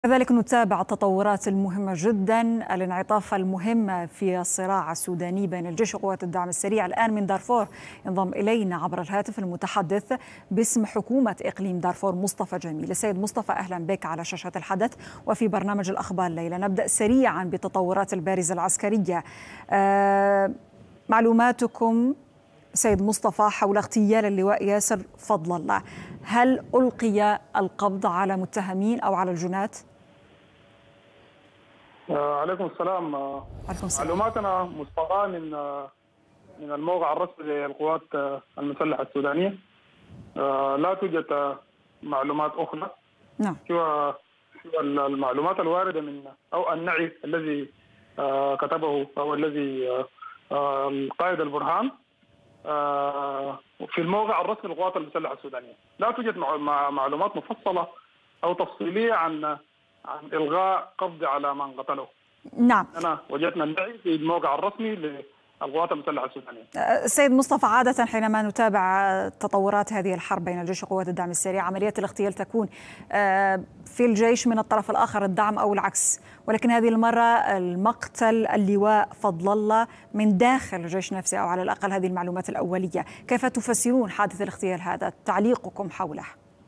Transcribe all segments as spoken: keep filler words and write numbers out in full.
كذلك نتابع التطورات المهمة جدا، الانعطاف المهم في الصراع السوداني بين الجيش وقوات الدعم السريع. الآن من دارفور ينضم إلينا عبر الهاتف المتحدث باسم حكومة إقليم دارفور مصطفى جميل. السيد مصطفى، أهلا بك على شاشة الحدث وفي برنامج الأخبار الليلة. نبدأ سريعا بالتطورات البارزة العسكرية. آه معلوماتكم سيد مصطفى حول اغتيال اللواء ياسر فضل الله، هل ألقي القبض على متهمين أو على الجنات؟ عليكم السلام. عليكم السلام. معلوماتنا مستقاة من من الموقع الرسمي للقوات المسلحة السودانية. لا توجد معلومات أخرى. نعم. سوى سوى المعلومات الواردة من أو النعي الذي كتبه أو الذي القائد البرهان في الموقع الرسمي للقوات المسلحة السودانية. لا توجد معلومات مفصلة أو تفصيلية عن عن إلغاء قبض على من قتله. نعم. أنا وجدنا النعي في الموقع الرسمي للقوات المسلحة السودانية. سيد مصطفى، عادة حينما نتابع تطورات هذه الحرب بين الجيش وقوات الدعم السريع، عمليات الاغتيال تكون في الجيش من الطرف الآخر الدعم أو العكس، ولكن هذه المرة المقتل اللواء فضل الله من داخل الجيش نفسه، أو على الأقل هذه المعلومات الأولية. كيف تفسرون حادث الاغتيال هذا؟ تعليقكم حوله؟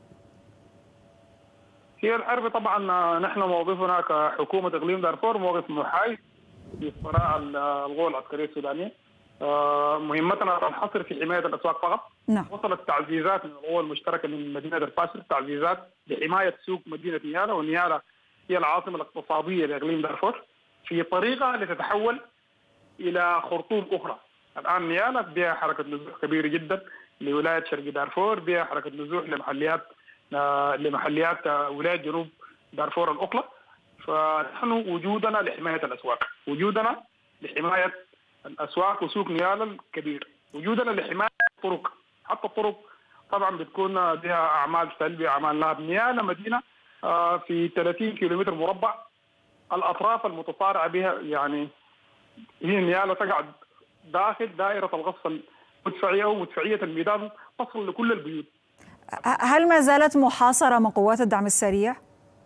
هي الحرب طبعا نحن موقفنا كحكومة إقليم دارفور موقف محايد في صراع القوى العسكرية السودانية. مهمتنا تنحصر في حماية الأسواق فقط. نعم. وصلت تعزيزات من القوى المشتركة من مدينة الفاشر، تعزيزات لحماية سوق مدينة نيالا، ونيالا هي العاصمة الاقتصادية لإقليم دارفور، في طريقة لتتحول إلى خرطوم أخرى. الآن نيالا بها حركة نزوح كبيرة جدا لولاية شرق دارفور، بها حركة نزوح لمحليات لمحليات ولاية جنوب دارفور الأخرى. فنحن وجودنا لحماية الأسواق، وجودنا لحماية الأسواق وسوق نيالا الكبير، وجودنا لحماية الطرق. حتى الطرق طبعا بتكون بها أعمال سلبية، أعمال لها. نيالا مدينة في ثلاثين كيلومتر مربع، الأطراف المتصارعة بها يعني هي نيالا تقعد داخل دائرة الغصب المدفعية ومدفعية الميدان تصل لكل البيوت. هل ما زالت محاصرة من قوات الدعم السريع؟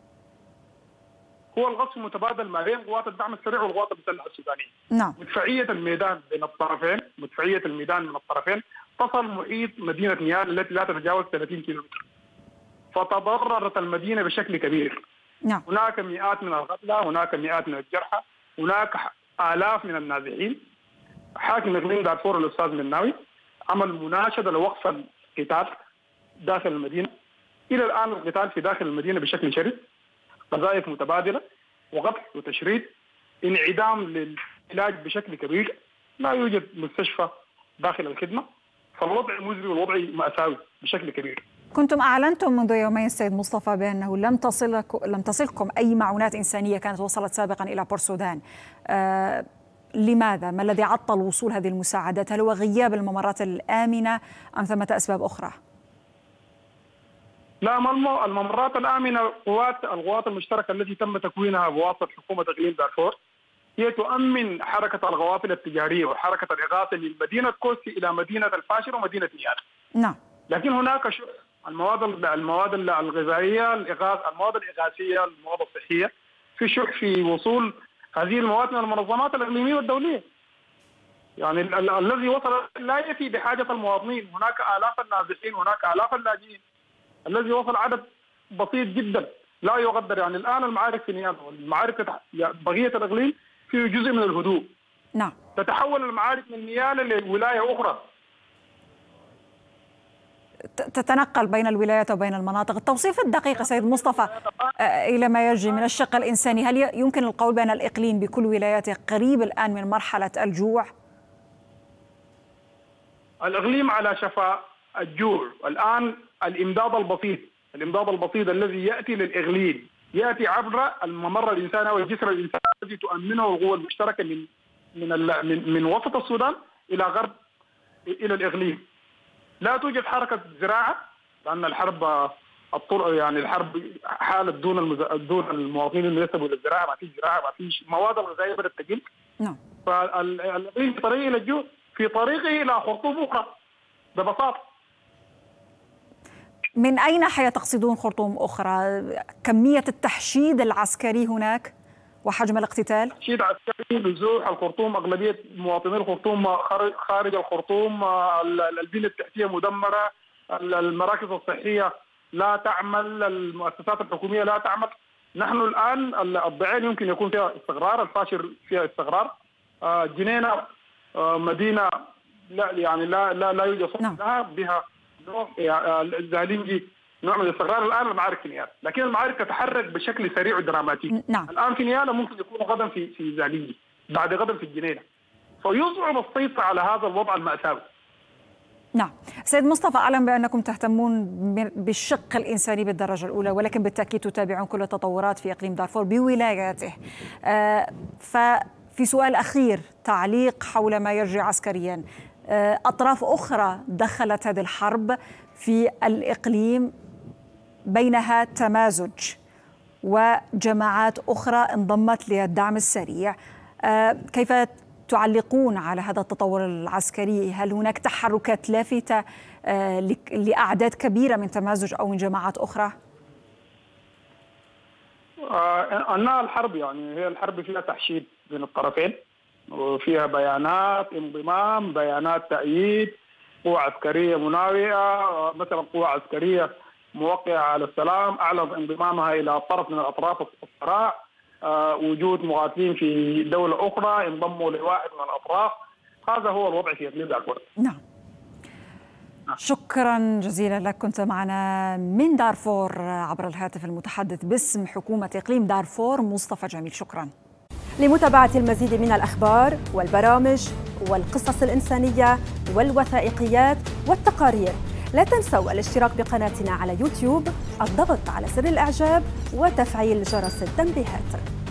هو الغصب متبادل ما بين قوات الدعم السريع والقوات المسلحة السودانية. نعم. مدفعية الميدان بين الطرفين، مدفعية الميدان من الطرفين تصل محيط مدينة نيالا التي لا تتجاوز ثلاثين كيلومتر. فتضررت المدينة بشكل كبير. نعم. هناك مئات من القتلى، هناك مئات من الجرحى، هناك آلاف من النازحين. حاكم إقليم دارفور الأستاذ مناوي عمل مناشدة لوقف القتال داخل المدينة. إلى الآن القتال في داخل المدينة بشكل شرس، قذائف متبادلة وقتل وتشريد، انعدام للعلاج بشكل كبير، لا يوجد مستشفى داخل الخدمة. فالوضع مزري والوضع مأساوي بشكل كبير. كنتم أعلنتم منذ يومين سيد مصطفى بأنه لم تصلك لم تصلكم أي معونات إنسانية كانت وصلت سابقا إلى بورسودان. آه لماذا؟ ما الذي عطل وصول هذه المساعدات؟ هل هو غياب الممرات الآمنة أم ثمة أسباب أخرى؟ لا، الممرات الآمنة قوات القوات المشتركة التي تم تكوينها بواسطة حكومة إقليم دارفور هي تؤمن حركة القوافل التجارية وحركة الإغاثة من مدينة كوسي إلى مدينة الفاشر ومدينة نيالا. نعم. لكن هناك شح المواد المواد الغذائية، الإغاثة، المواد الإغاثية، المواد الصحية، في شح في وصول هذه المواد من المنظمات الإقليمية والدولية. يعني ال ال الذي وصل لا يفي بحاجة المواطنين. هناك آلاف النازحين، هناك آلاف اللاجئين. الذي وصل عدد بسيط جدا لا يقدر. يعني الآن المعارك في نيالا والمعارك بقية الإقليم في جزء من الهدوء. نعم. تتحول المعارك من نيالا لولاية أخرى، تتنقل بين الولايات وبين المناطق. التوصيف الدقيق سيد مصطفى إلى ما يجري من الشق الإنساني، هل يمكن القول بأن الإقليم بكل ولاياته قريب الآن من مرحلة الجوع؟ الإقليم على شفا الجوع الآن. الإمداد البسيط الإمداد البسيط الذي يأتي للإقليم يأتي عبر الممر الإنساني والجسر الإنساني الذي تؤمنه القوى المشتركة من من من, من وسط السودان إلى غرب إلى الإقليم. لا توجد حركة زراعة لأن الحرب الطرق يعني الحرب حالت دون المز... دون المواطنين اللي يذهبوا للزراعة. ما فيش زراعة، ما فيش مواد الغذائية بدأت تقل. نعم. فالإقليم في طريقه إلى الجوع، في طريقه إلى خرطوم أخرى ببساطة. من أي ناحية تقصدون خرطوم أخرى؟ كمية التحشيد العسكري هناك وحجم الاقتتال؟ تحشيد عسكري، نزوح الخرطوم، أغلبية مواطني الخرطوم خارج الخرطوم، البنية التحتية مدمرة، المراكز الصحية لا تعمل، المؤسسات الحكومية لا تعمل. نحن الآن الضعين يمكن يكون فيها استقرار، الفاشر فيها استقرار. جنينة مدينة لا يعني لا لا لا يوجد صوت لها، بها نوع زالينجي نوع من الاستقرار. الان المعارك في نيالا، لكن المعارك تتحرك بشكل سريع ودراماتي. نعم. الان في نيالا ممكن يكون غدا في في زالينجي، بعد غدا في الجنينه، فيصعب السيطره على هذا الوضع المأساوي. نعم. سيد مصطفى، أعلم بأنكم تهتمون بالشق الإنساني بالدرجة الأولى، ولكن بالتأكيد تتابعون كل التطورات في إقليم دارفور بولاياته. آه ففي سؤال أخير، تعليق حول ما يجري عسكريا. آه أطراف أخرى دخلت هذه الحرب في الإقليم، بينها تمازج وجماعات أخرى انضمت للدعم السريع. آه كيف تعلقون على هذا التطور العسكري؟ هل هناك تحركات لافتة لأعداد كبيرة من تمازج أو من جماعات أخرى؟ آه أنها الحرب يعني هي الحرب فيها تحشيد بين الطرفين، وفيها بيانات انضمام، بيانات تأييد، قوة عسكرية مناوئة، مثلا قوة عسكرية موقعة على السلام أعلن انضمامها إلى طرف من الأطراف الصراع. آه وجود مقاتلين في دولة أخرى انضموا لواحد من الأطراف. هذا هو الوضع في إقليم دارفور. نعم. شكرا جزيلا لك، كنت معنا من دارفور عبر الهاتف المتحدث باسم حكومة إقليم دارفور مصطفى جميل. شكرا. لمتابعة المزيد من الأخبار والبرامج والقصص الإنسانية والوثائقيات والتقارير، لا تنسوا الاشتراك بقناتنا على يوتيوب، الضغط على زر الإعجاب وتفعيل جرس التنبيهات.